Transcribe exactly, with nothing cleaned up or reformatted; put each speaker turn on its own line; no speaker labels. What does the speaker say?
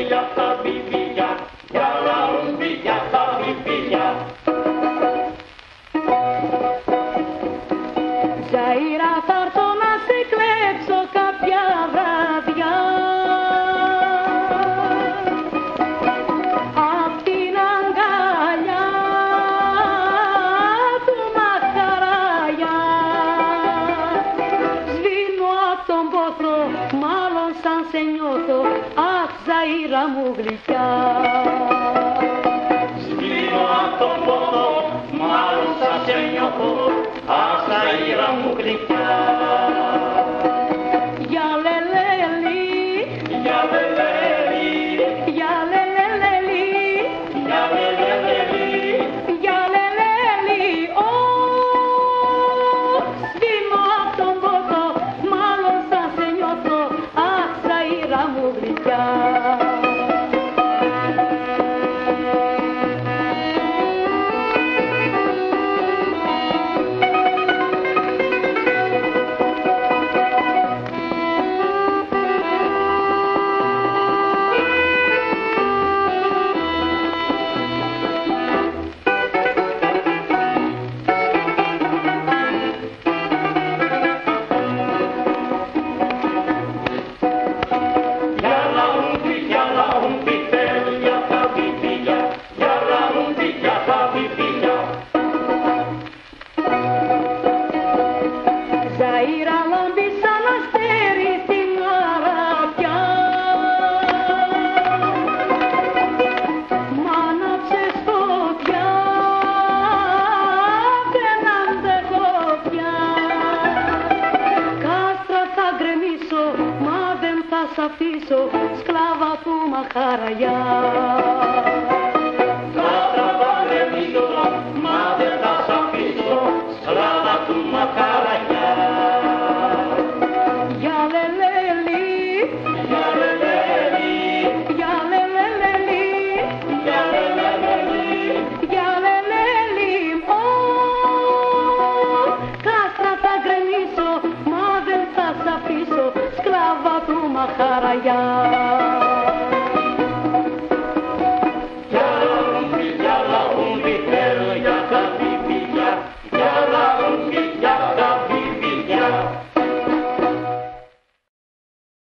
ya habibi ya, ya Rabbi ya habibi ya.
Ζαΐρα θα έρθω να σε κλέψω κάποια βραδιά απ' την αγκαλιά του Μαχαραγιά. Σβήνω απ' τον πόθο, μάλλον σαν σε νιώθω, αχ Ζαΐρα μου γλυκιά.
Σβήνω απ' τον πόθο, μάλλον σαν σε νιώθω, αχ Ζαΐρα μου γλυκιά.
Για λελέλη,
Για λελέλη,
για λελέλη,
για λελέλη,
για λελέλη, ω, σβήνω απ' τον πόθο, μάλλον σαν σε νιώθω, αχ Ζαΐρα μου γλυκιά. Ζαΐρα λάμπει σαν αστέρι στην αραπιά, μ' άναψες φωτιά, δεν αντέχω πια. Κάστρα θα γκρεμίσω, μα δεν θα σ' αφήσω, σκλάβα του Μαχαραγιά.
Κάστρα θα γκρεμίσω, μα δεν θα σ' αφήσω, σκλάβα του Μαχαραγιά.
Για λελέλη,
Για λελέλη,
για λελέλη,
για λελέλη,
για λελέλη, ω, κάστρα θα γκρεμίσω, μα δεν θα σ' αφήσω, σκλάβα του Μαχαραγιά.